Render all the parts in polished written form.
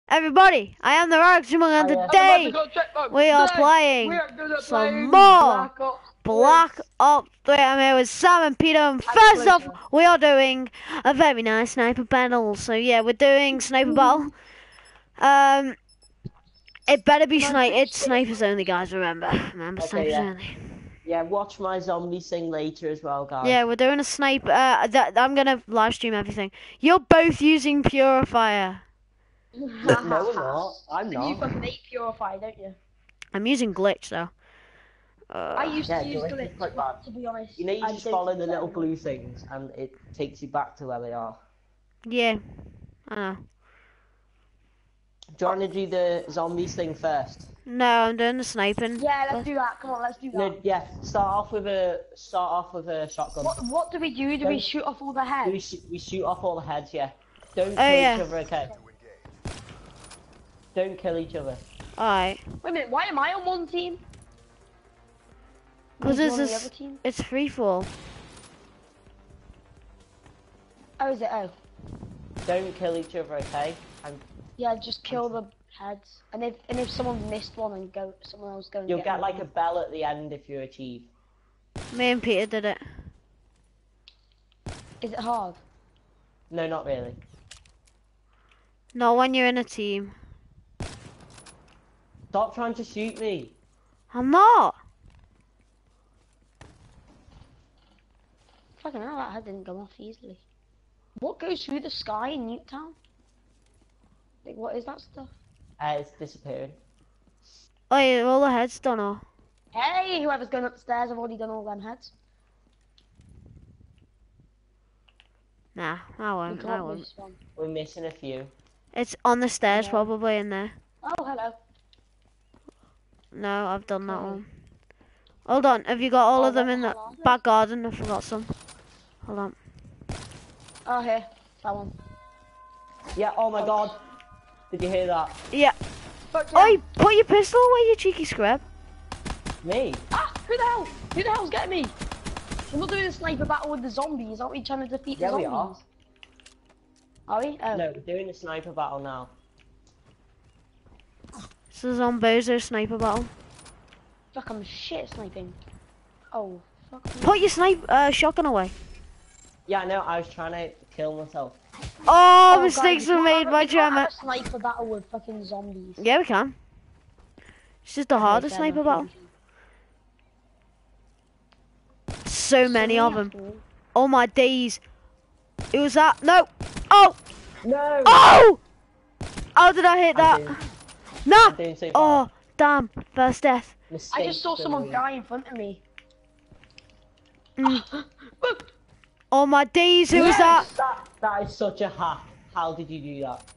Everybody, I am the Roxymon, and today we are playing some more Black Ops 3. I'm here with Sam and Peter, and first off, we are doing a very nice sniper battle. So yeah, we're doing sniper battle. It better be it's snipers only, guys. Remember snipers only. Yeah, watch my zombie thing later as well, guys. Yeah, we're doing a sniper. I'm gonna live stream everything. You're both using Purifier. No, we're not. I'm not. You fucking hate Purify, don't you? I'm using Glitch though. I used to use Glitch, to be honest. You know, you just follow the little blue things and it takes you back to where they are. Yeah, I know. Do you want to do the zombies thing first? No, I'm doing the sniping. Yeah, let's do that. Come on, let's do that. No, yeah, start off with a shotgun. What do we do? Do we shoot off all the heads? We shoot off all the heads, yeah. Don't kill each other, okay? Don't kill each other. Alright. Wait a minute, why am I on one team? Because it's free fall. Oh, is it? Oh. Don't kill each other, okay? Yeah, just kill the heads. And if someone missed one and someone else go and you'll get like a bell at the end if you achieve. Me and Peter did it. Is it hard? No, not really. Not when you're in a team. Stop trying to shoot me. I'm not. Fucking hell, that head didn't go off easily. What goes through the sky in Newtown? Like, what is that stuff? It's disappearing. Oh yeah, all the heads done off. Hey, whoever's going upstairs, I've already done all them heads. Nah, I won't. We're missing a few. It's on the stairs, probably in there. Oh, hello. No, I've done that one. Hold on, have you got all of them in the back garden? I forgot some. Hold on. Oh, here. That one. Yeah, oh my god. Did you hear that? Yeah. Oi, put your pistol away, you cheeky scrub. Me? Ah, who the hell? Who the hell's getting me? We're not doing a sniper battle with the zombies, aren't we trying to defeat the zombies? Yeah, we are. Are we? Oh. No, we're doing a sniper battle now. This is Zombozo sniper battle. Fuck, I'm shit at sniping. Oh, fuck. Put your shotgun away. Yeah, I know, I was trying to kill myself. Oh, mistakes were made by Gemma. Sniper battle with fucking zombies. Yeah, we can. It's just the hardest sniper battle. So many of them. Oh my days. Who was that? No. Oh. No. Oh. How did I hit that? Nah. Oh, damn. First death. I just saw someone die in front of me. Oh my days, who was that? That is such a hack. How did you do that?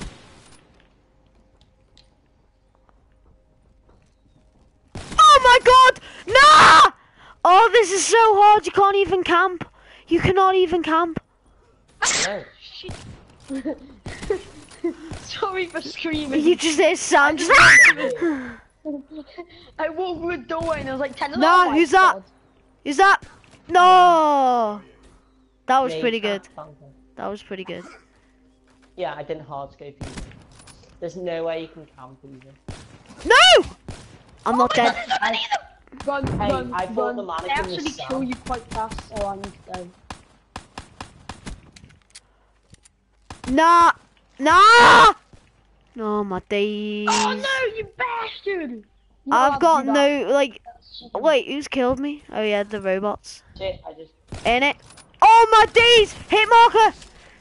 Oh my god! Nah! Oh, this is so hard, you can't even camp. You cannot even camp. No. Sorry for screaming. You just hear Sam just I walked through a doorway and I was like, no, who's that? Who's that? No! That was pretty good. That was pretty good. Yeah, I didn't hardscope either. There's no way you can camp either. No! I'm not dead. Run, I thought the mannequin they actually was kill you quite fast, so I need to go. Nah! Nah! Oh my days. Oh no, you bastard! I've got no, like, wait, who's killed me? Oh yeah, the robots. Shit, I just... In it. Oh my days! Hit marker!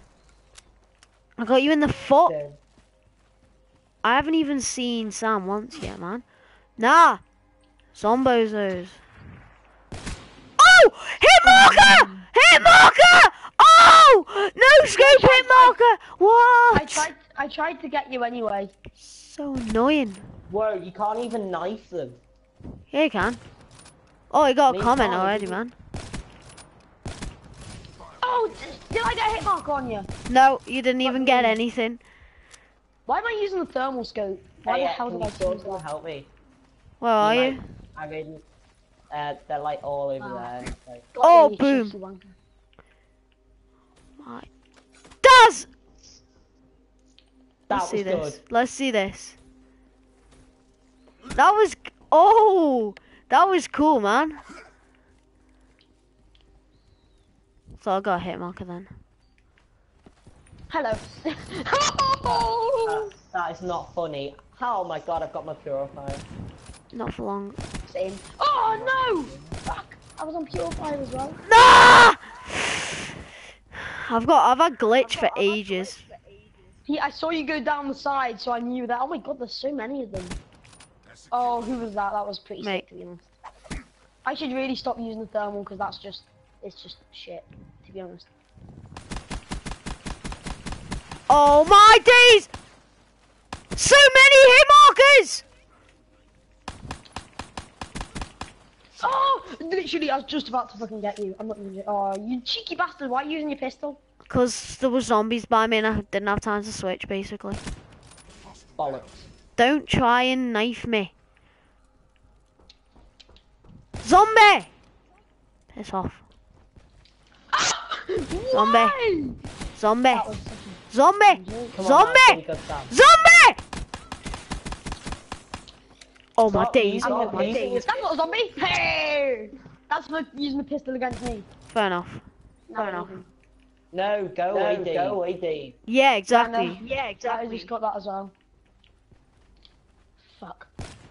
I got you in the foot. Dead. I haven't even seen Sam once yet, man. Nah! Zombozos. Oh! Hit marker! Hit marker! Oh! No scope hit marker! What? I tried to get you anyway. So annoying. Whoa, you can't even knife them. Yeah, you can. Oh, you got a comment already, man. Oh, did I get a hit marker on you? No, you didn't even get anything. Why am I using the thermal scope? Why the hell did I choose that? Help me. Where are you? I mean, they're like all over there. Like... Oh, boom. My... Daz! That Let's see was this. good. Let's see this. That was... Oh! That was cool, man. So I got a hit marker then. Hello. That is not funny. Oh my god, I've got my purifier. Not for long. Same. Oh no! Fuck! I was on purifier as well. Nah! I've had glitch for ages. I saw you go down the side, so I knew that. Oh my god, there's so many of them. Oh, who was that? That was pretty sick, to be honest. I should really stop using the thermal because it's just shit, to be honest. Oh my days! So many hit markers! Oh, literally, I was just about to fucking get you. I'm not even. Oh, you cheeky bastard! Why are you using your pistol? Because there were zombies by me and I didn't have time to switch, basically. Bollocks. Don't try and knife me. Zombie! Piss off. Zombie. Why? Zombie. That was such a Zombie! Come on, Zombie! man, Zombie! Oh my Stop days. using Oh it, my please. days. That's not a zombie. Hey! That's for using the pistol against me. Fair enough. Fair enough. No, go away, Dave. Go away, Dave. Yeah, exactly. Yeah, exactly. I just got that as well. Fuck.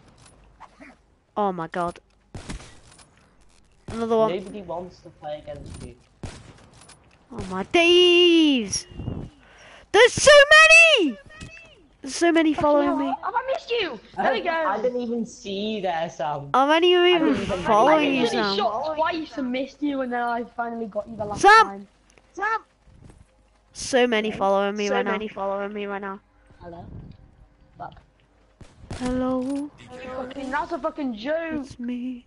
Oh my god. Another one. Nobody wants to play against you. Oh my days! There's so many! There's so many following me. Have I missed you? There we go. I didn't even see you there, Sam. How many are even didn't even- following I you, literally Sam? shot twice and missed you, and then I finally got you the last Sam! time. Sam! So many following me right now. following me right now. Hello. Fuck. Hello, Fucking, that's a fucking joke. it's me.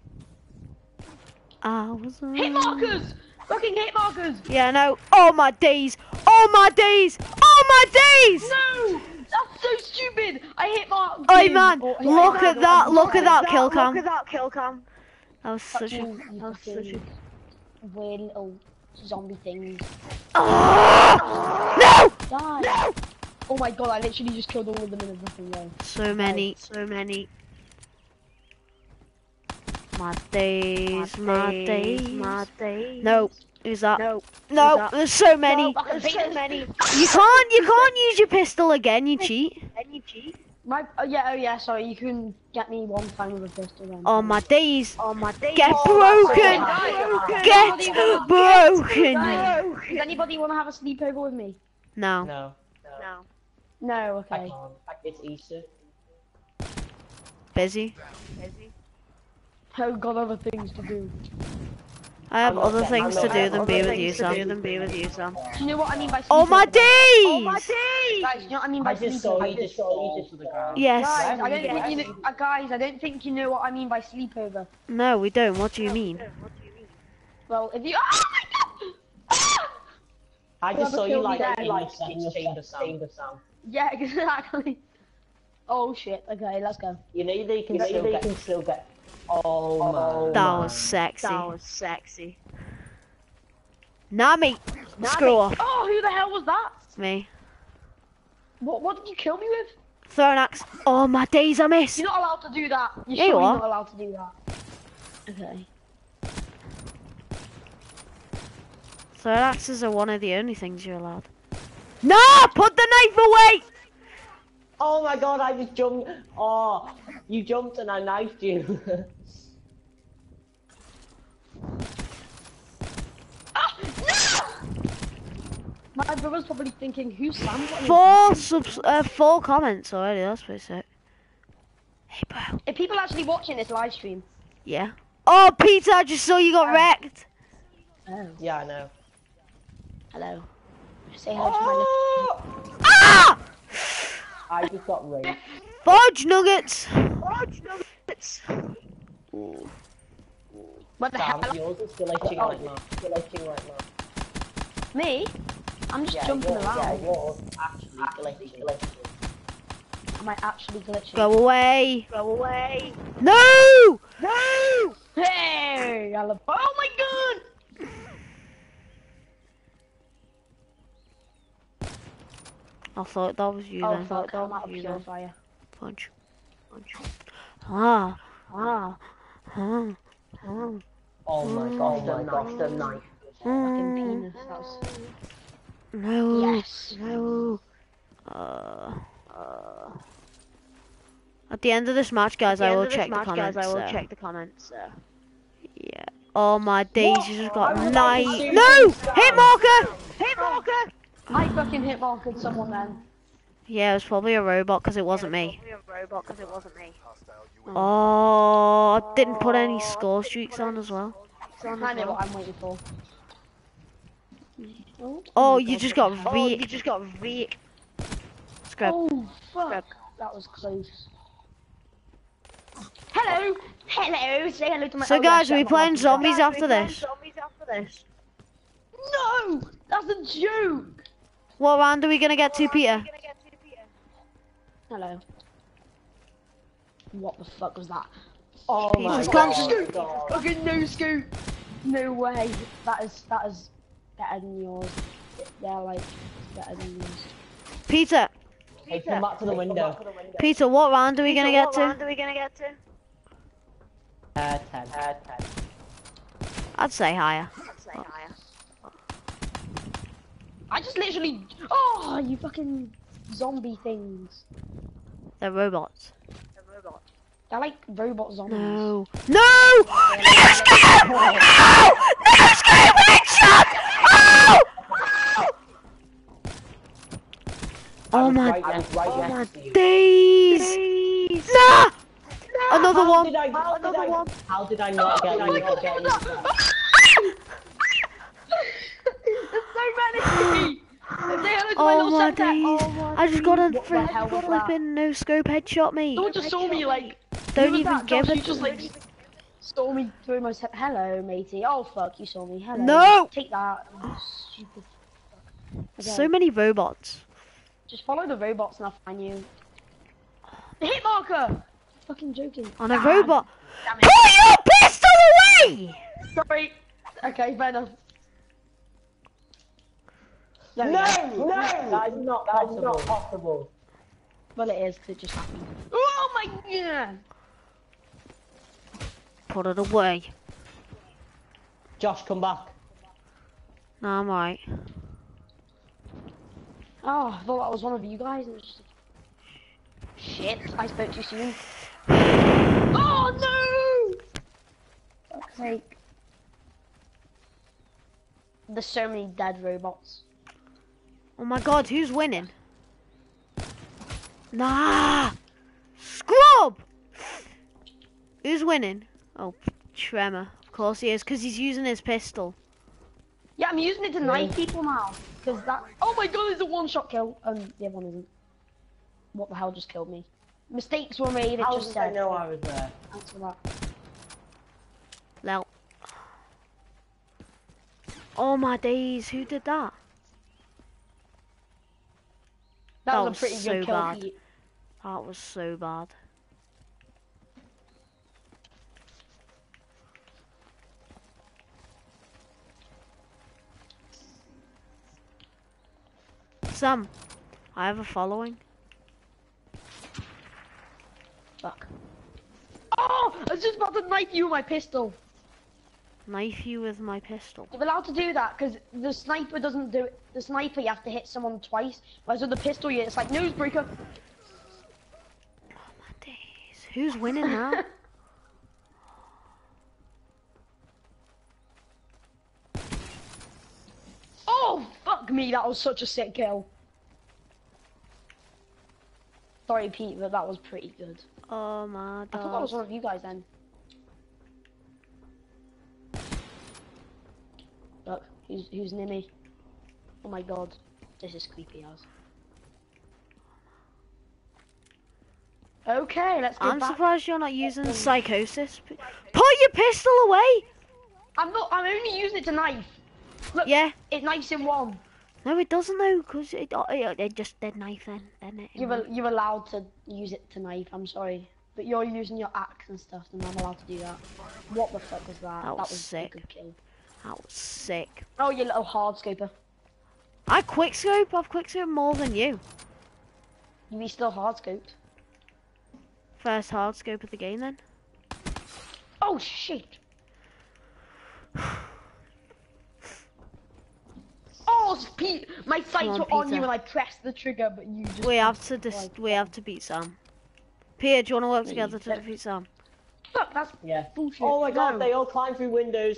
I was Hit markers! Fucking hit markers! Yeah, no. Oh my days! Oh my days! Oh my days! No! That's so stupid! I hit mark. Oi man, look at that! Look at that kill cam. Look at that kill cam. That was such a. That was such a weird little zombie thing. Oh! No! Die. No! Oh my god, I literally just killed all of them in a fucking row. So many, so many. My days, my days, my days. No, who's that? No, there's so many. There's so many. You can't use your pistol again. You cheat. My, oh yeah, sorry, you couldn't get me one time with a pistol then. Oh my days. Get Oh, broken. guys, Get broken. Does anybody want to have a sleepover with me? No. No, No, I okay. can't. It's Easter. Busy. Oh god, other things to do. I have I'm not other getting- things I'm to not do getting than be other with you, things to do Sam. than be with you, Sam. Do you know what I mean by sleepover? Oh my Guys, days! do you know what I mean by I just saw sleepover? you just fall to the ground. Yes. Guys, I don't think you know, guys, I don't think you know what I mean by sleepover. No, we don't. What do you mean? Well, if you. Oh my god! Ah! I just saw you like Whoever in killed the me chamber, Sam. Yeah, exactly. Oh shit. Okay, let's go. You know they can still get. Oh man. That was sexy. Nah, mate. Screw off. Oh, who the hell was that? Me. What did you kill me with? Throw an axe. Oh my days, I missed. You're not allowed to do that. You're Yeah, you sure you're are. not allowed to do that. Okay. Throw axes are one of the only things you're allowed. No! Put the knife away! Oh my god, I just jumped. Oh, you jumped and I knifed you. Ah! No! My brother's probably thinking, who's Sam? What is- 4 comments already. That's pretty sick. Hey, bro. Are people actually watching this live stream? Yeah. Oh, Peter, I just saw you got wrecked. Oh. Yeah, I know. Hello. Say hello to my Ah! I just got raped. Fudge nuggets. What the Sam, hell? yours is glitching right now. Me? I'm just jumping yours, around. Yeah, yours actually glitching. Am I actually glitching? Go away. away. No! No! Hey! I love. Oh my god! I thought that was you then. I thought that might be purifier. Punch. Punch. Ah. Ah. Ah. Ah. Oh my god, the knife. Fucking penis. That was... No. Yes. No. At the end of this match, guys, I will check the comments. Yeah. Oh my days, you just got night. No! Hit marker! Hit marker! I fucking hit markered someone then. Yeah, it was probably a robot because it wasn't me. Oh, I didn't put any score streaks on as well. I know what I'm waiting for. Oh, you just got V. Scrub. Oh, fuck. That was close. Hello! Hello! Say hello to my... So guys, are we playing zombies after this? No! That's a joke! What round are we gonna get to, Peter? Hello. What the fuck was that? Oh my Jesus, god. Fucking no scoop! No way. That is better than yours. They're like better than yours. Peter. Hey, come back to the window. Peter, what round are we gonna get to? 10. I'd say higher. I just literally... Oh, you fucking zombie things. They're robots. They're like robot zombies. No. No! No scope! No! No scope headshot! Oh! Oh my days! Nah! Another one. How did I not get you? There's so many! Oh my days! I just got a flipping no scope headshot, mate. Someone just saw me like... Don't even give it. You just like... Saw me through my... Hello, matey. Oh fuck, you saw me. Hello. No! Take that. You stupid fuck. Okay. So many robots. Just follow the robots and I'll find you. The hit marker! Fucking joking. On a robot. Pull your pistol away! Sorry. Okay, fair enough. No! That is not possible. Well, it is, because it just happened. Oh my god! Put it away. Josh, come back. No, I'm right. Oh, I thought that was one of you guys. It was just... Shit, I spoke too soon. Oh no! Fuck's sake. There's so many dead robots. Oh my god, who's winning? Nah! Scrub! Who's winning? Oh, Tremor. Of course he is, because he's using his pistol. Yeah, I'm using it to knife people now. Because that... Oh my god, there's a one-shot kill. The other one isn't. What the hell just killed me? Mistakes were made, it just said. I know I was there. Thanks for that. Lel. Oh my days, who did that? That was a pretty so good kill, bad. Pete. That was so bad. Sam, I have a following. Fuck. Oh! I was just about to knife you with my pistol. Knife you with my pistol. You're allowed to do that because the sniper doesn't do it. The sniper, you have to hit someone twice. Whereas with the pistol, it's like nose breaker. Oh my days. Who's winning now? Oh, fuck me. That was such a sick kill. Sorry, Pete, but that was pretty good. Oh my god. I thought that was one of you guys then. Look, who's near me? Oh my god, this is creepy as. Okay, let's go I'm back. surprised you're not using psychosis. Put your pistol away! I'm not. I'm only using it to knife. Look, Yeah. it knifes in one. No, it doesn't though, because it just did knife then it. You're allowed to use it to knife. I'm sorry, but you're using your axe and stuff, and I'm allowed to do that. What the fuck was that? That was a sick. good kill. That was sick. Oh, you little hardscoper. I quickscope. I've quickscope more than you. You still hard scoped. First hard scope of the game then. Oh shit! Oh, Pete, my sights were on you and I pressed the trigger, but you just. We have to beat Sam. Peter, do you want to work together to defeat Sam? Look, that's bullshit. Oh my god, they all climb through windows.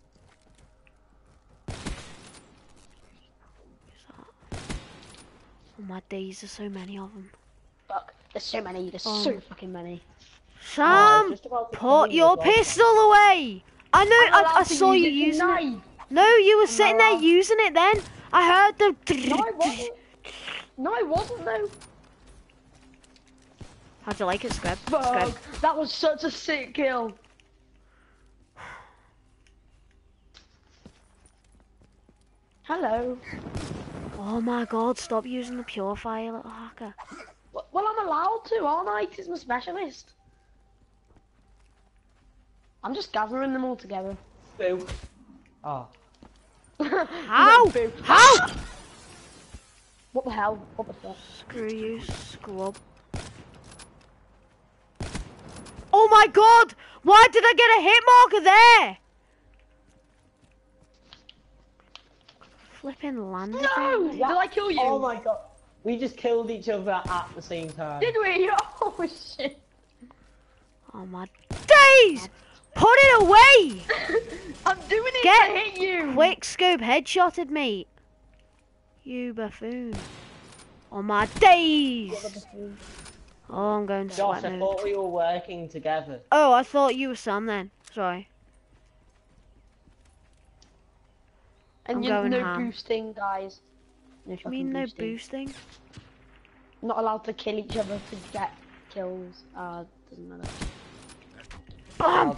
Oh my days, there's so many of them. Fuck, there's so many. There's so fucking many. Sam, put your pistol away. I know. I saw you using it. No, you were sitting there using it then. I heard the. No, I wasn't. No, I wasn't though. How'd you like it, Scrub? Fuck, that was such a sick kill. Hello. Oh my god, stop using the purifier, little hacker. Well, I'm allowed to, aren't I? 'Cause I'm a specialist. I'm just gathering them all together. Boo. Oh. How? How? What the hell? What the fuck? Screw you, scrub. Oh my god! Why did I get a hit marker there? Flipping landed. No! Did I kill you? Oh my god. We just killed each other at the same time. Did we? Oh shit. Oh my days! Put it away! I'm doing it to hit you! Quick scope headshotted me. You buffoon. Oh my days! Oh, I'm going to Josh, sweat I mode. thought we were working together. Oh, I thought you were Sam then. Sorry. And I'm you going no ham. boosting, guys. No I fucking mean no boosting. boosting? Not allowed to kill each other to get kills. Doesn't matter. BAM!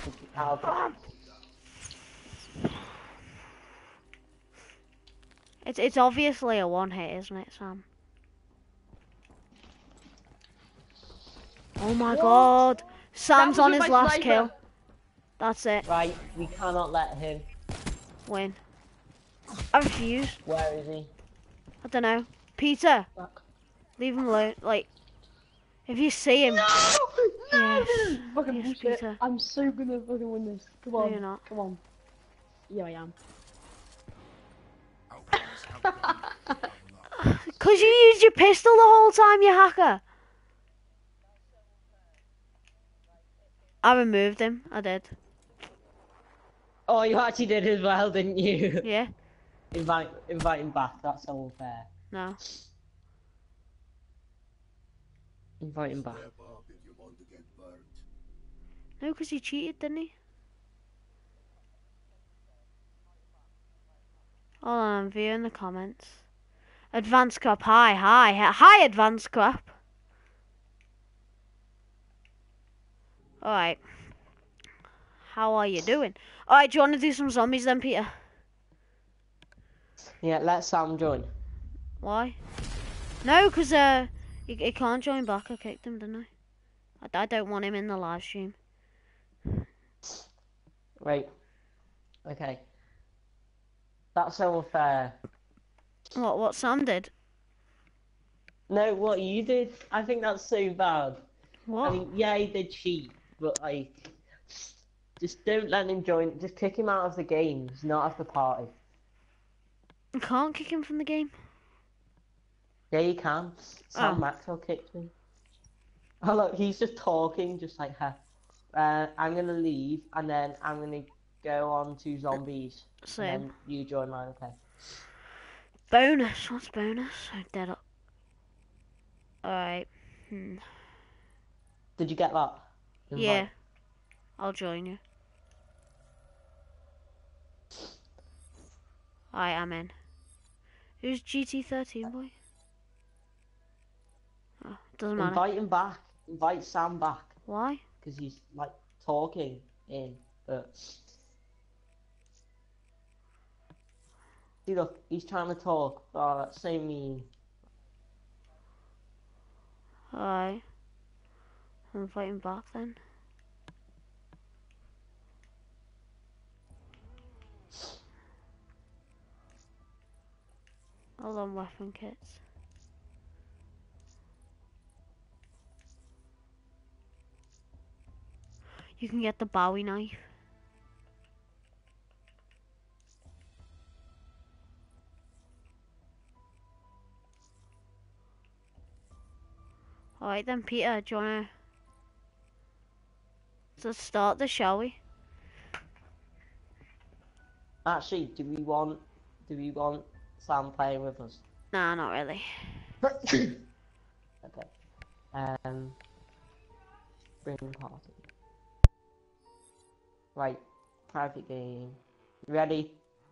It's obviously a one hit, isn't it, Sam? Oh my god! Sam's on his last kill. That's it. Right, we cannot let him Win. I refuse. Where is he? I don't know. Peter, Fuck. leave him alone. Like, if you see him. No! Yes. Fucking Yes, bullshit. Peter. I'm so gonna fucking win this. Come No, on. you're not. Come on. Yeah, I am. Cause you used your pistol the whole time, you hacker. I removed him. I did. Oh, you actually did as well, didn't you? Yeah. Invite him back. That's so unfair. No. Invite him back. No, because he cheated, didn't he? Hold on, I'm viewing the comments. Advanced crap, hi, advanced crap. Alright. How are you doing? Alright, do you want to do some zombies then, Peter? Yeah, let Sam join. Why? No, because he can't join back. I kicked him, didn't I? I don't want him in the live stream. Right. Okay. That's so unfair. What Sam did? No, what you did? I think that's so bad. What? I mean, yeah, he did cheat, but like, just don't let him join. Just kick him out of the game. He's not of the party. I can't kick him from the game. Yeah, you can. Sam Oh. Maxwell kicked me. Oh look, he's just talking, just like her. I'm gonna leave, and then I'm gonna go on to zombies. Same. And then you join mine, okay? Bonus. What's bonus? Oh, dead up. Alright. Did you get that? Invite. Yeah. I'll join you. Alright, I'm in. Who's GT13 boy? Oh, doesn't matter. Invite him back. Invite Sam back. Why? Because he's like talking in, but see, look, he's trying to talk. Oh, that's so mean. Alright. I'm inviting back then. Hold on, weapon kits. You can get the Bowie knife. Alright then, Peter, do you wanna start this, shall we? Actually, do we want Sam playing with us? Nah, not really. Okay. Bring party. Right. Private game. Ready?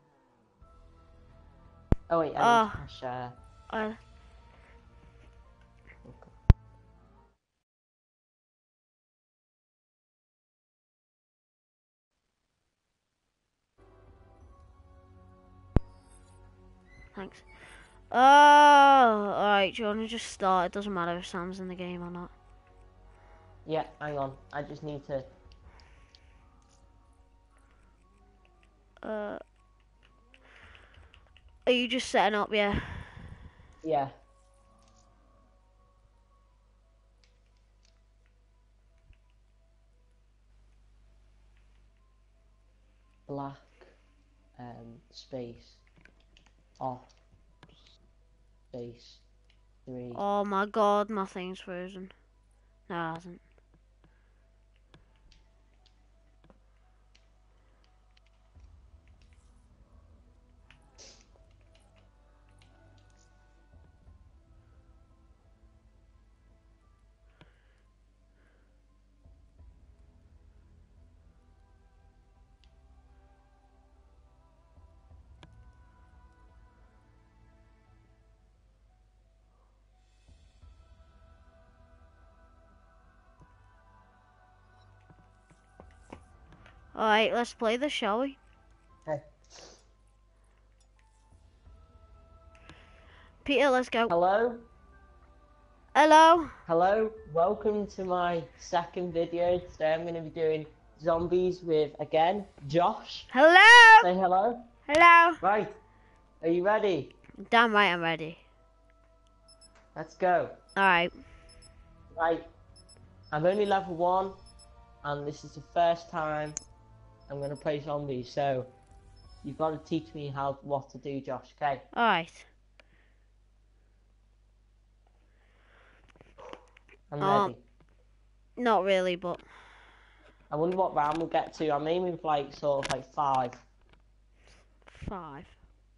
Oh wait, I need to share. Okay. Thanks. Oh, alright, do you want to just start? It doesn't matter if Sam's in the game or not. Yeah, hang on. I just need to... Are you just setting up, yeah? Yeah. Black, space, off, space, 3. Oh my god, my thing's frozen. No, it hasn't. Alright, let's play this, shall we? Hey. Peter, let's go. Hello? Hello? Hello? Welcome to my second video. Today I'm going to be doing zombies with, again, Josh. Hello? Say hello. Hello? Right. Are you ready? Damn right I'm ready. Let's go. Alright. Right. I'm only level 1, and this is the first time I'm going to play zombies, so you've got to teach me what to do, Josh, okay? Alright. I'm ready. Not really, but... I wonder what round we'll get to. I'm aiming for like, sort of like 5. 5.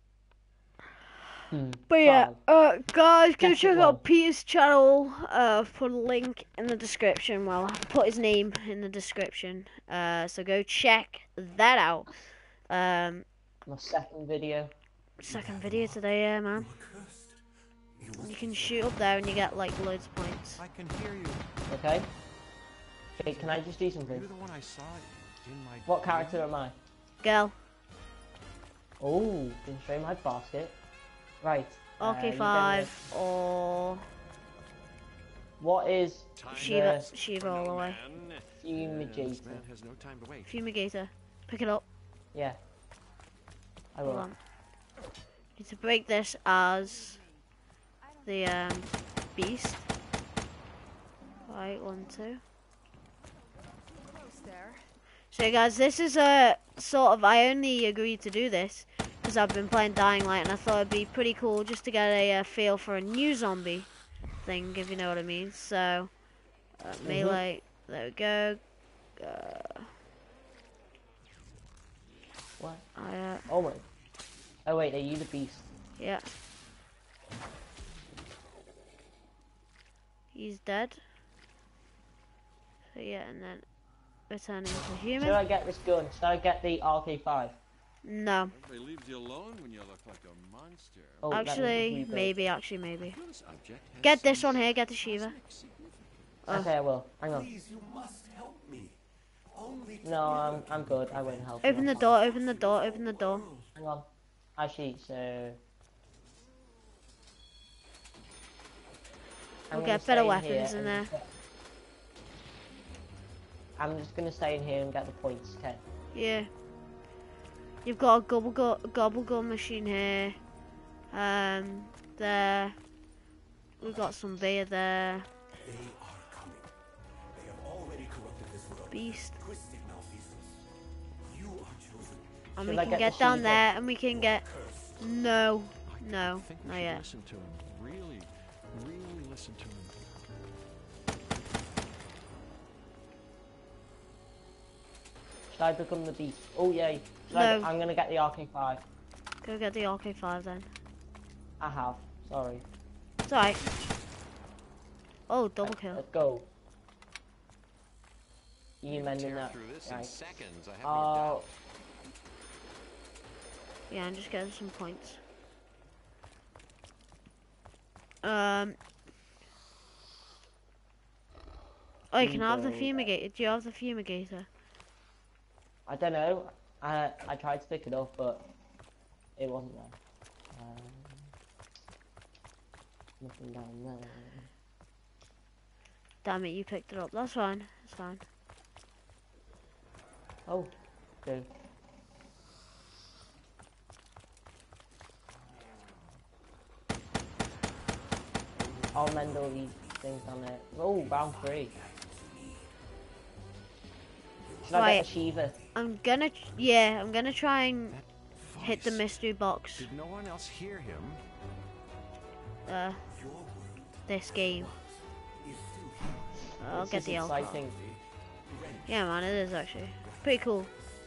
But yeah, guys, go check out Peter's channel. Put a link in the description. Well, I'll put his name in the description. So go check that out. My second video. Second video today, yeah, man. You can shoot up there and you get like loads of points. I can hear you. Okay. Okay, can I just do something? You're the one I saw in my... What character am I? Girl. Oh, can show my basket. Right. RK5 or... What is... Shiva all the way. Fumigator. Fumigator. Pick it up. Yeah. I will. Hold on. Need to break this as the beast. Right, 1, 2. So guys, this is a sort of, I only agreed to do this because I've been playing Dying Light and I thought it'd be pretty cool just to get a feel for a new zombie thing, if you know what I mean. So, melee, there we go. What? Oh wait. Oh wait, are you the beast? Yeah. He's dead. So yeah, and then return into human. Should I get this gun? Should I get the RK5? No. Nobody leaves you alone when you look like a monster. Oh, actually, maybe. Get this one here, get the Shiva. Okay, I will. Hang on. Please, you must help me. No, I'm good. I won't help. Open the door, open the door, open the door. Hang on. Actually, so... We'll get better weapons in there. I'm just gonna stay in here and get the points, okay? Yeah. You've got a gobble gun machine here. There. We've got some beer there. Beast. And we can get down there and we can get... No, not yet. Listen to him. Really listen to him. Should I become the beast? Oh yay. No. I'm gonna get the RK5. Go get the RK5 then. I have. Sorry. It's alright. Oh, double kill. Let's go. You mending that? Right. Oh. Yeah, I'm just getting some points. Oh, you can have the fumigator. Do you have the fumigator? I don't know. I tried to pick it up, but it wasn't there. Nothing down there. Damn it, you picked it up. That's fine. It's fine. Oh, good. I'll mend all these things on it. Oh, round 3. Should I get a Shiva? I'm gonna try and hit the mystery box. Did no one else hear him? This game. I'll get the alcohol. Exciting. Yeah, man, it is actually pretty cool.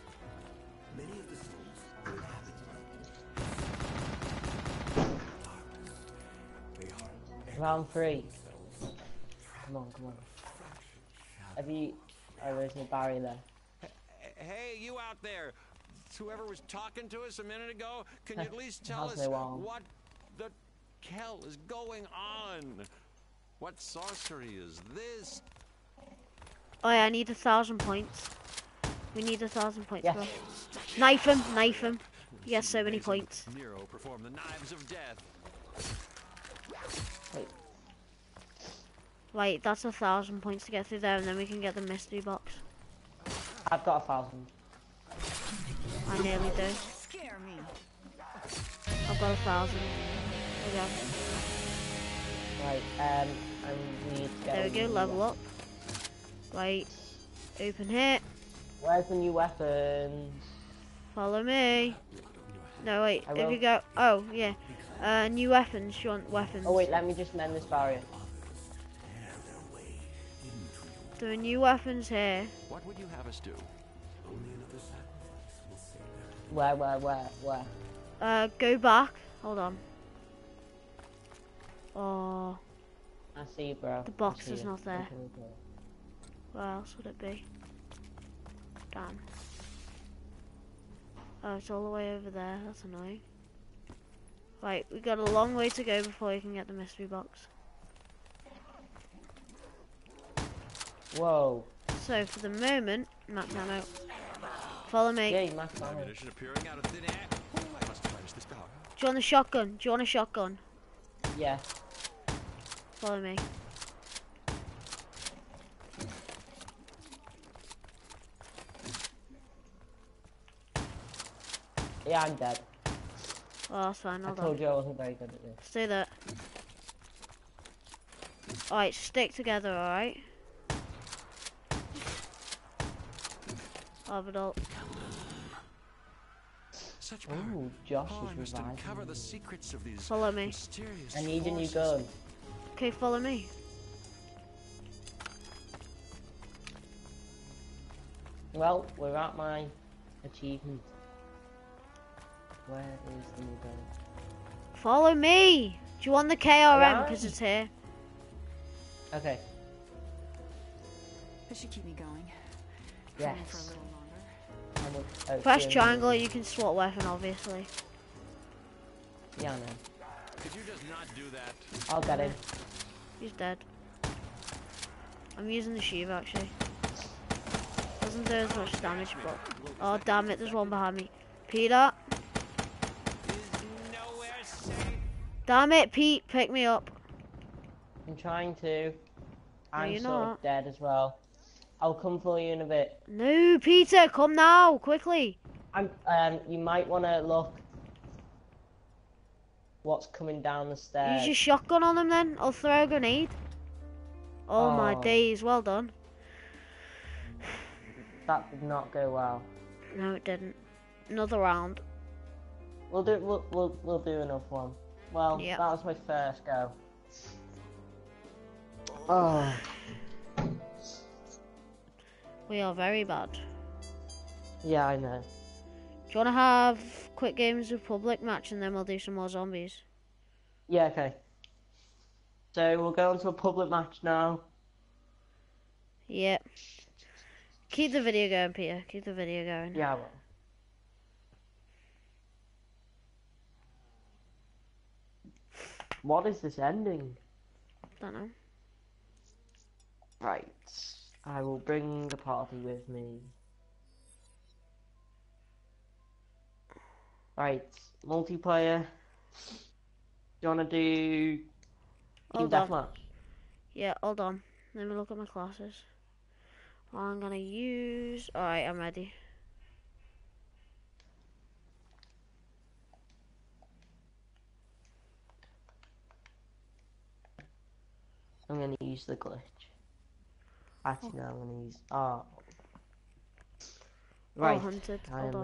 Round 3. Come on. Have you... Oh, there's no barrier there. Hey, you out there! Whoever was talking to us a minute ago, can you at least tell us what the hell is going on? What sorcery is this? Oh yeah, I need 1,000 points. We need 1,000 points, yes. Bro. Knife him. He has so many points. Nero performed the knives of death. Wait. Right, that's 1,000 points to get through there, and then we can get the mystery box. I've got 1,000. I nearly do. I've got 1,000. There Right, I need to get... we go, level up. Right, open here. Where's the new weapons? Follow me. No, wait, if you go... Oh, yeah. New weapons, you want weapons. Oh wait, let me just mend this barrier. There are new weapons here. What would you have us do? Where? Go back. Hold on. Oh. I see you, bro. The box is not there. Where else would it be? Damn. Oh, it's all the way over there. That's annoying. Right, we got a long way to go before we can get the mystery box. Whoa. So for the moment, max ammo. Follow me. Yeah, max ammo. Appearing out of thin air. I must finish this power. Do you want a shotgun? Do you want a shotgun? Yeah. Follow me. Yeah, I'm dead. Oh, that's fine. I told you I wasn't very good at this. Stay there. Alright, stick together, alright? Orbital. Such Ooh, Josh I is must reviving. uncover the secrets of these Follow me. mysterious I need a new forces. gun. Okay, follow me. Well, we're at my achievement. Where is the new gun? Follow me! Do you want the KRM? Because it's here. Okay. This should keep me going. Yes. For a little longer. Press triangle, you can swap weapon, obviously. Yeah, I know. Could you just not do that? I'll get him. He's dead. I'm using the Shiva, actually. Doesn't do as much damage, but... Oh, damn it, there's one behind me. Peter! Damn it, Pete, pick me up. I'm trying to. I'm you're sort not. of dead as well. I'll come for you in a bit. No, Peter, come now, quickly. You might want to look. what's coming down the stairs. Use your shotgun on them then, or throw a grenade. Oh my days, well done. That did not go well. No, it didn't. Another round. We'll do another one. Well, yep. That was my first go. Oh. We are very bad. Yeah, I know. Do you want to have quick games of public match and then we'll do some more zombies? Yeah, okay. So we'll go into a public match now. Yep. Keep the video going, Peter. Keep the video going. Yeah, I will. What is this ending? Don't know. Right. I will bring the party with me. Right. Multiplayer. Do you want to do team deathmatch? Yeah, hold on. Let me look at my classes. What I'm gonna use. Alright, I'm ready. I'm gonna use the glitch. Actually, no, I'm gonna use. Oh. Right. Hunted. I am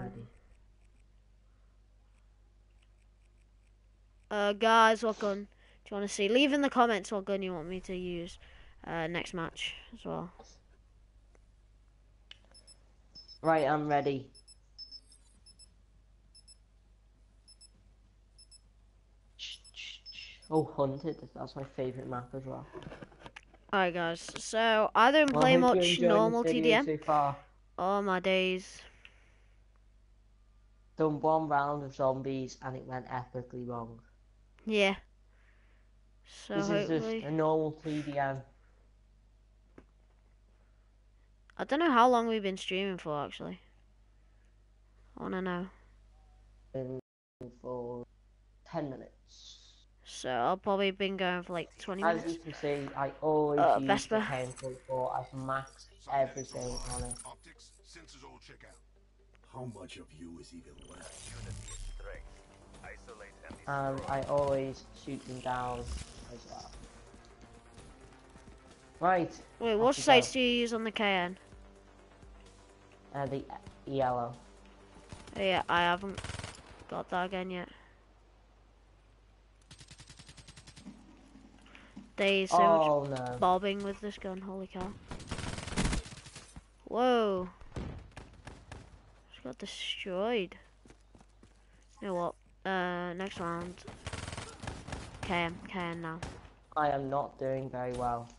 ready. Guys, what gun do you want to see? Leave in the comments what gun you want me to use next match as well. Right, I'm ready. Oh, Hunted. That's my favourite map as well. Alright, guys. So, I don't play much normal TDM. So far. Oh, my days. Done one round of zombies and it went epically wrong. Yeah. So, this hopefully... is just a normal TDM. I don't know how long we've been streaming for, actually. I want to know. Been for 10 minutes. So I've probably been going for like 20 minutes. As you can see, I always use the KN-44. I've maxed everything on it. How much of you is even left? And I always shoot them down as well. Right. Wait, what sights do you use on the KN? The yellow. Oh, yeah, I haven't got that again yet. There's so much bobbing with this gun, holy cow. Whoa. Just got destroyed. You know what? Next round. KN now. I am not doing very well.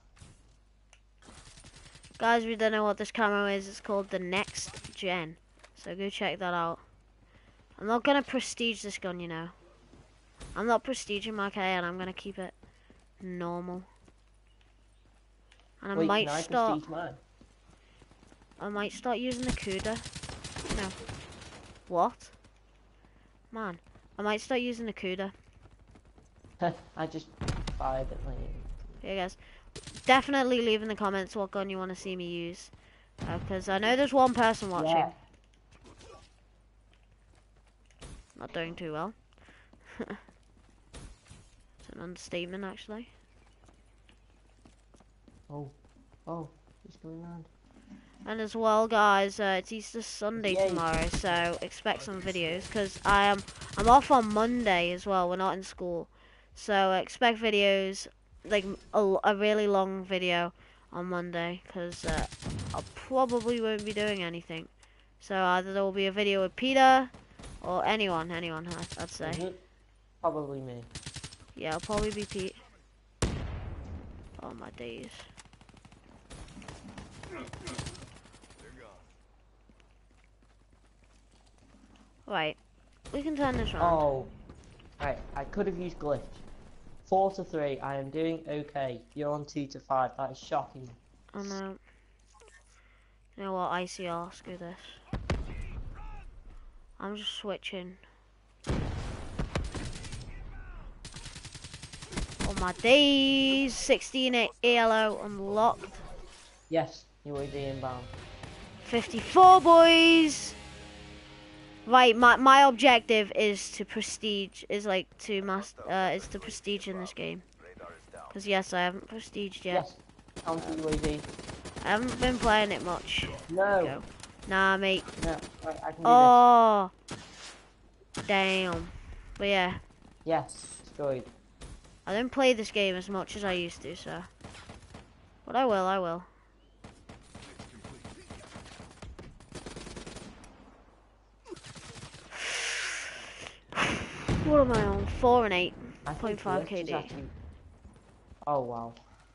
Guys, we don't know what this camo is. It's called the Next Gen. So go check that out. I'm not gonna prestige this gun, you know. I'm not prestiging my KN. I'm gonna keep it normal. And I might start. I might start using the Kuda. No. What? Man, I might start using the Kuda. I just fired it later. Yeah, guys. Definitely leave in the comments what gun you want to see me use. Because I know there's one person watching. Yeah. Not doing too well. It's an understatement, actually. Oh, what's going on? And as well, guys, it's Easter Sunday tomorrow, so expect some videos. Because I'm off on Monday as well. We're not in school, so expect videos, like a really long video on Monday. Because I probably won't be doing anything. So either there will be a video with Peter. Or anyone, I'd say. Probably me. Yeah, I'll probably be Pete. Oh my days. Right, we can turn this around. Oh, right, I could have used glitch. 4-3, I am doing okay. You're on 2-5, that is shocking. I know. You know what, ICR, screw this. I'm just switching. Oh my days! 16 ELO unlocked. Yes, you will be inbound. 54 boys! Right, my objective is to prestige, is like to master, is to prestige in this game. Because yes, I haven't prestiged yet. Yes, counter UAV. I haven't been playing it much. No. Go. Nah, mate. No, right, I can do Oh, damn. But yeah. Yes, destroyed. I don't play this game as much as I used to, so. But I will. What am I on? 4 and 8. 0.5 KD. Actually... Oh wow.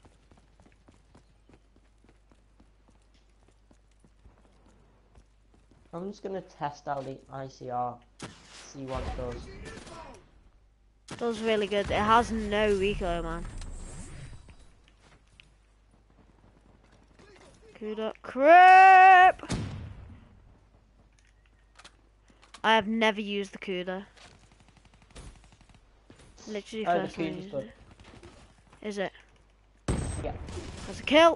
I'm just gonna test out the ICR, see what it does. It does really good. It has no recoil, man. Kuda crap! I have never used the Kuda. Literally first time I used it. Is it? Yeah. That's a kill!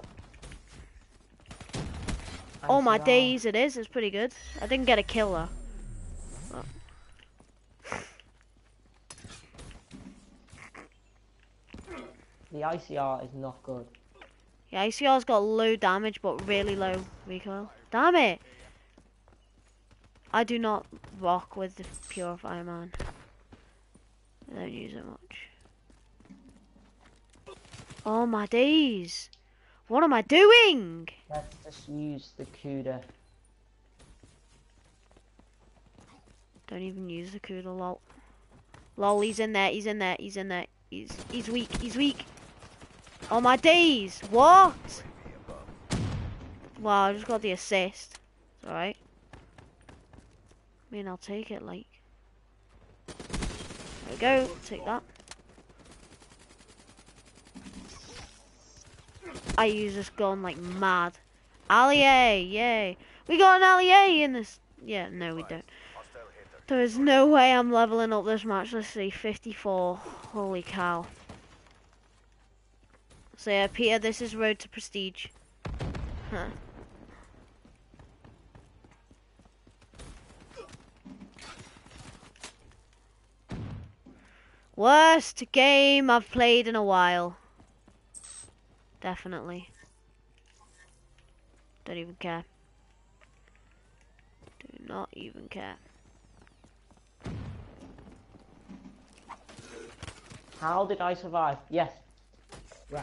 Oh my days, it is. It's pretty good. I didn't get a kill though. Oh. The ICR is not good. Yeah, ICR's got low damage but really low recoil. Damn it! I do not rock with the Purifier, man. I don't use it much. Oh my days! What am I doing? Let's just use the Kuda. Don't even use the Kuda, lol. Lol, he's in there, he's weak, he's weak. Oh my days! What? Wow, I just got the assist. It's alright. I mean, I'll take it, like. There we go, take that. I use this gun like mad. Allier, yay. We got an Allier in this. Yeah, no we don't. There is no way I'm leveling up this match. Let's see, 54. Holy cow. So yeah, Peter, this is road to prestige. Huh. Worst game I've played in a while. Definitely. Don't even care. Do not even care. How did I survive? Yes. Yes.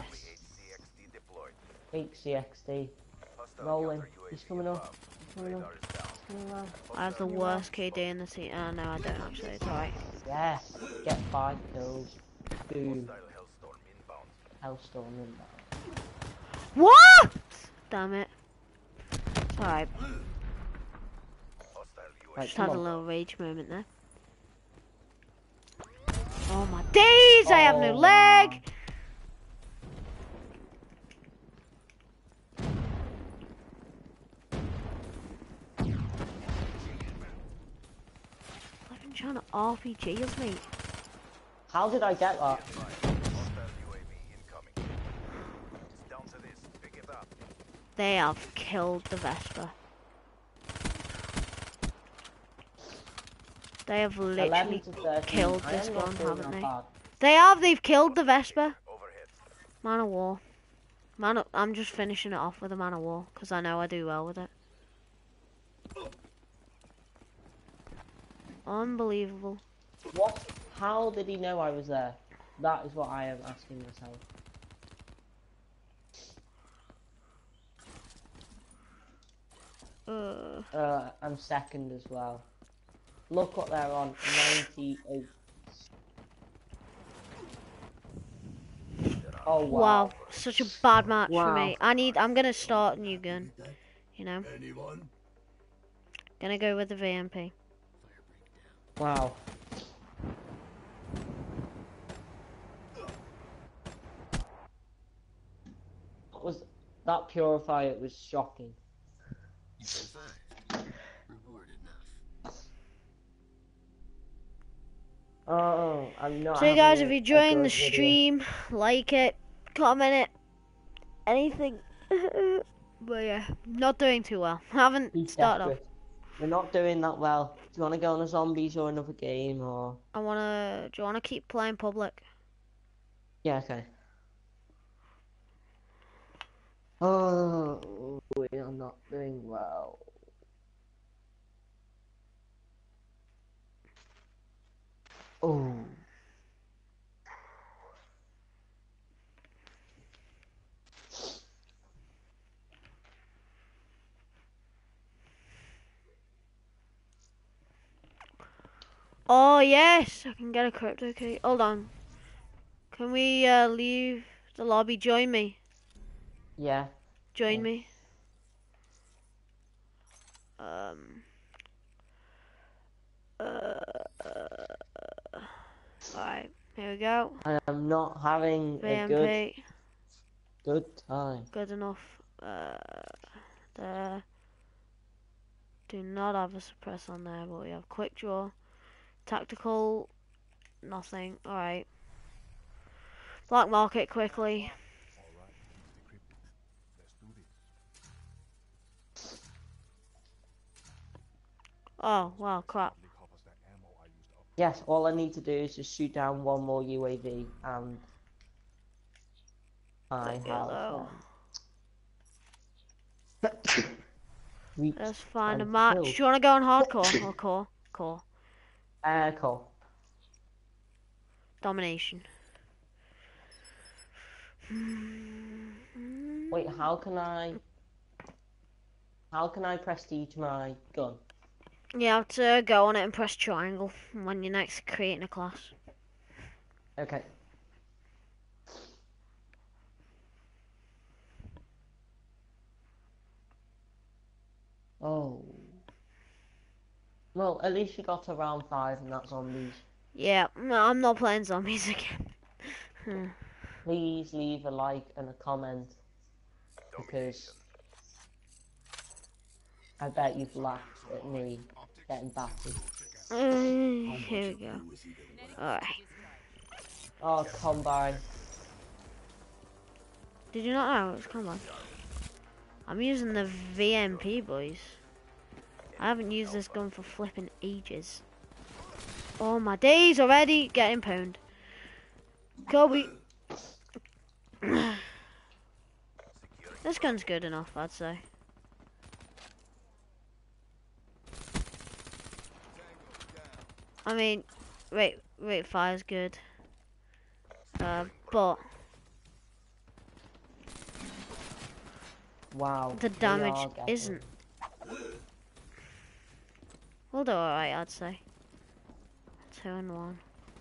8 CXD. Rolling. He's coming up. He's coming up. I have the worst KD in the team. Oh no, I don't actually. It's alright. Yes. Get 5 kills. Boom. Hellstorm inbound. What? Damn it. It's alright. Just had a little rage moment there. Oh my days! I have no leg! I've been trying to RPG us, mate. How did I get that? They have killed the Vesper. They have literally killed this gun, haven't they? They've killed the Vesper. Man of War. I'm just finishing it off with a Man of War, because I know I do well with it. Unbelievable. What? How did he know I was there? That is what I am asking myself. I'm second as well. Look what they're on, 98. Oh wow. Wow, such a bad match for me. I'm gonna start a new gun. You know? Gonna go with the VMP. Wow. Was that Purifier? It was shocking. Oh, I'm not. So guys, if you're enjoying the stream, like it, comment it, anything. But yeah, not doing too well. Haven't started off. We're not doing that well. Do you want to go on a zombies or another game or? Do you wanna keep playing public? Yeah, okay. Oh, we are not doing well. Oh. Oh yes, I can get a crypto key. Hold on. Can we leave the lobby? Join me. Yeah. Join me. Alright, here we go. I am not having a good time. Good enough. There. Do not have a suppress on there, but we have quick draw. Tactical. Nothing. Alright. Black market quickly. Oh, wow, crap. Yes, all I need to do is just shoot down one more UAV and I have let's find a match. Do you want to go on hardcore or core? Core. Core. Domination. Wait, how can I prestige my gun? You have to go on it and press triangle when you're next creating a class. Okay. Oh. Well, at least you got to round 5 and that's zombies. Yeah, no, I'm not playing zombies again. Please leave a like and a comment because I bet you've laughed at me getting battered. Here we go. Alright. Oh, Combine. Did you not know it was Combine? I'm using the VMP, boys. I haven't used this gun for flipping ages. Oh, my days already getting pwned. Kobe. This gun's good enough, I'd say. I mean, rate fire's good. But wow, the damage isn't. We'll do alright, I'd say. 2 and 1.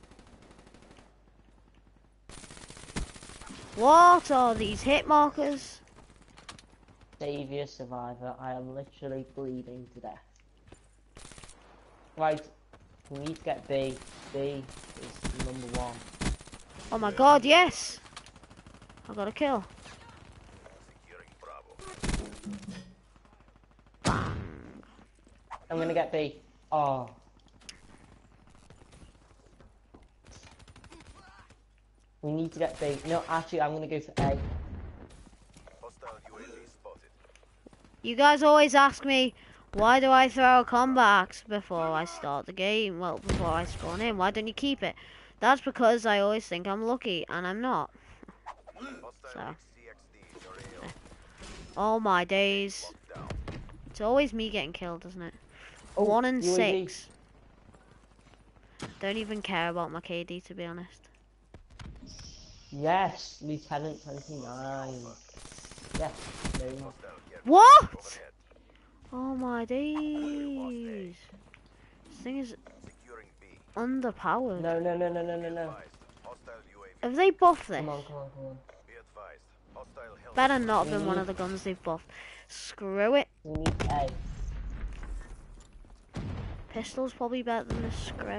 What are these hit markers? Savior survivor, I am literally bleeding to death. Right, we need to get B. B is number 1. Oh my god, yes! I got a kill. Bang. I'm gonna get B. Oh. We need to get B. No, actually, I'm gonna go for A. You guys always ask me, why do I throw a combat axe before I start the game? Well, before I spawn in. Why don't you keep it? That's because I always think I'm lucky, and I'm not. So. All my days. It's always me getting killed, isn't it? Oh, 1 and UAV. 6. Don't even care about my KD, to be honest. Yes, Lieutenant 29. Yes, no. What? Oh my days. This thing is underpowered. No. Have they buffed this? Come on. Better not have been one of the guns they've buffed. Screw it. We need A. Pistol's probably better than this scrub.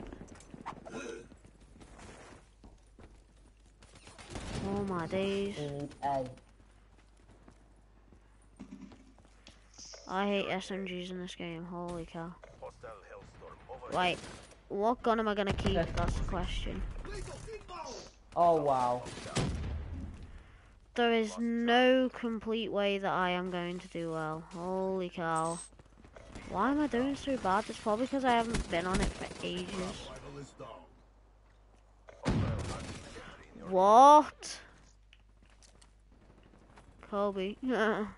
Oh my days. We need A. I hate SMGs in this game, holy cow. Right, what gun am I gonna keep? That's the question. Oh wow. There is no complete way that I am going to do well. Holy cow. Why am I doing so bad? It's probably because I haven't been on it for ages. What? Kobe. Just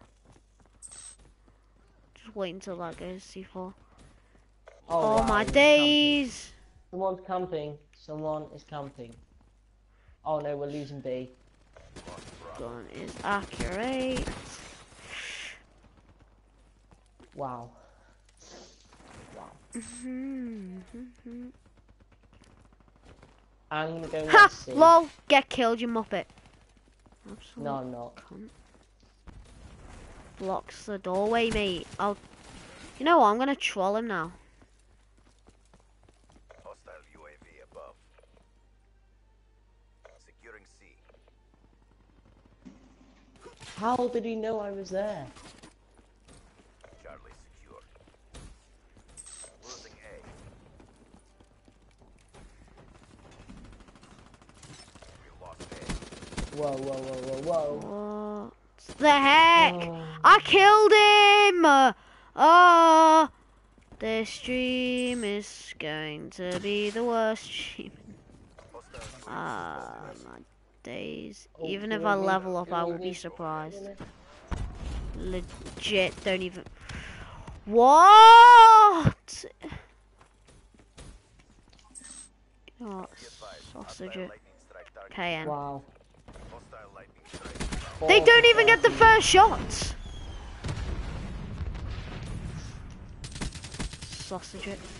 wait until that goes C4. Oh wow, my days! Someone's camping. Someone is camping. Oh no, we're losing B. Gun is accurate. Wow. Wow. I'm gonna go. Ha! Lol! Get killed, you muppet. Absolute no, I'm not. Cunt. Blocks the doorway, mate. You know what? I'm gonna troll him now. Hostile UAV above. Securing C. How did he know I was there? Charlie secured. Losing A. We lost A. Whoa, whoa, whoa, whoa, whoa. What the heck? I killed him! Oh, this stream is going to be the worst stream. My days. Even if I level up, I will be surprised. Legit, don't even. What? Oh, sausage. KN. Wow. They don't even get the first shot. Sausage it.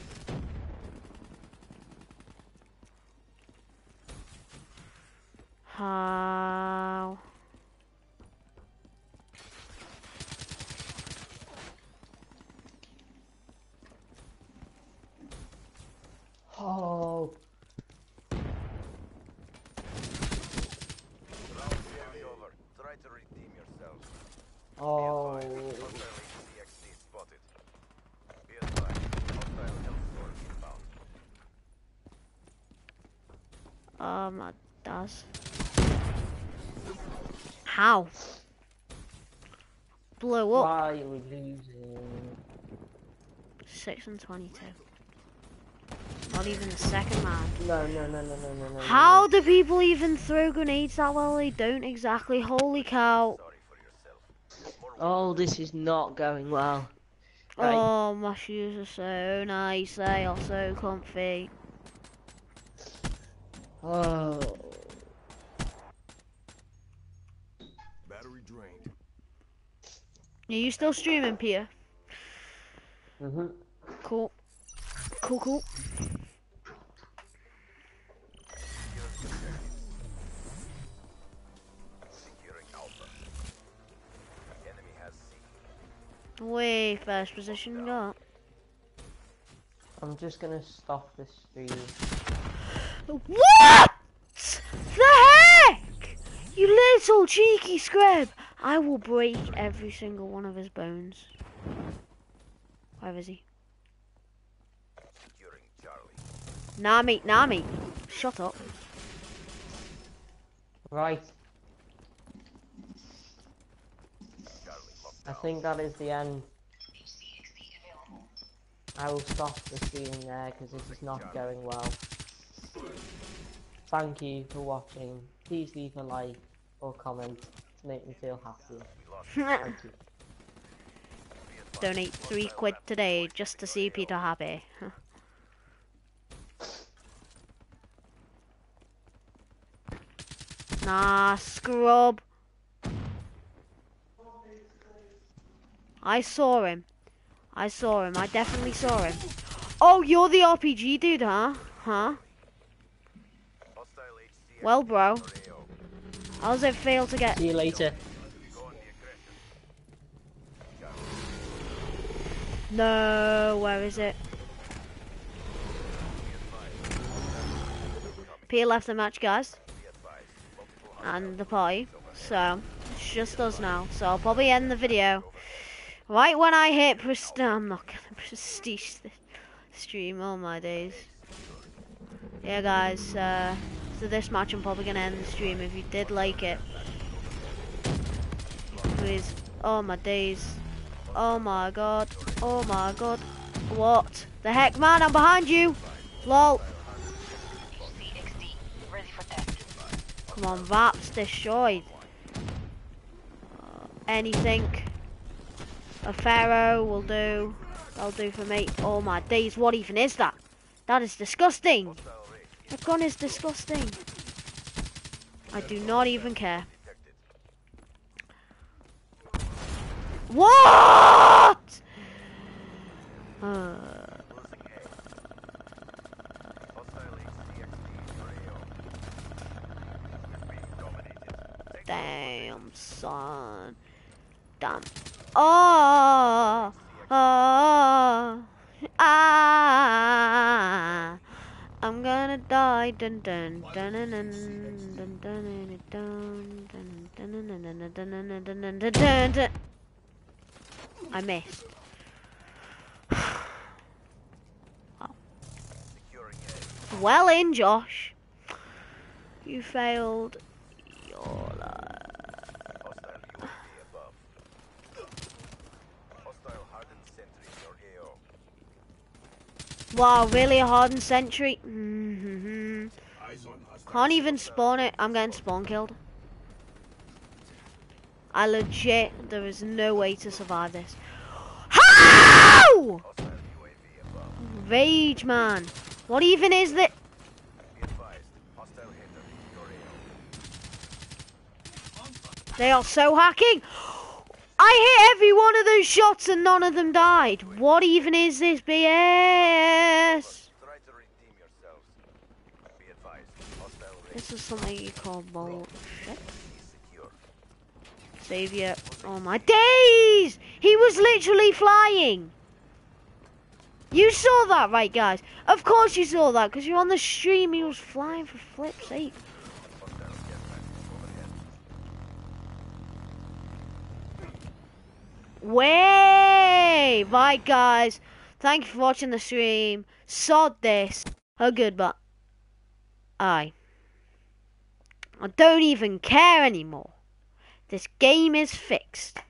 How? Oh. Try to redeem yourself. Oh. My does. How? Blew up. Why are we losing? 6 and 22. Not even the second round. No. How do people even throw grenades that well? They don't exactly. Holy cow. Oh, this is not going well. Right. Oh, my shoes are so nice. They are so comfy. Oh. Battery drained. Are you still streaming, Peter? Mhm. Cool. Cool. Way first position got. I'm just gonna stop this stream. What the heck? You little cheeky scrub! I will break every single one of his bones. Where is he? Nah, mate. Shut up. Right. I think that is the end. I will stop the stream there because this is not going well. Thank you for watching. Please leave a like or comment to make me feel happier. Thank you. Donate £3 today just to see Peter happy. Nah, scrub. I saw him. I definitely saw him. Oh, you're the RPG dude, huh? Well, bro. How does it fail to get... See you later. No, where is it? Peter left the match, guys. And the party. So, it's just us now. So, I'll probably end the video right when I hit prestige. I'm not gonna prestige this stream, all my days. Yeah, guys, so this match I'm probably gonna end the stream. If you did like it, please, oh my days. Oh my god. Oh my god. What the heck, man? I'm behind you. Lol. Come on, Vaps destroyed. Anything. A Pharaoh will do. That'll do for me. Oh my days, what even is that? That is disgusting. That gun is disgusting. I do not even care. What? Damn, son. Damn. Oh. I'm gonna die. Dun dun dun dun dun dun dun dun dun dun dun dun. I missed. Well in, Josh. You failed your Wow, really a hardened sentry? Can't even spawn it. I'm getting spawn killed. I legit, there is no way to survive this. How? Rage, man. What even is that? They are so hacking. I hit every one of those shots and none of them died. What even is this BS? This is something you call bullshit. Savior. Oh my days! He was literally flying. You saw that, right, guys? Of course you saw that, because you're on the stream. He was flying for flip's sake. Way! Right, guys. Thank you for watching the stream. Sod this. A goodbye. I don't even care anymore. This game is fixed.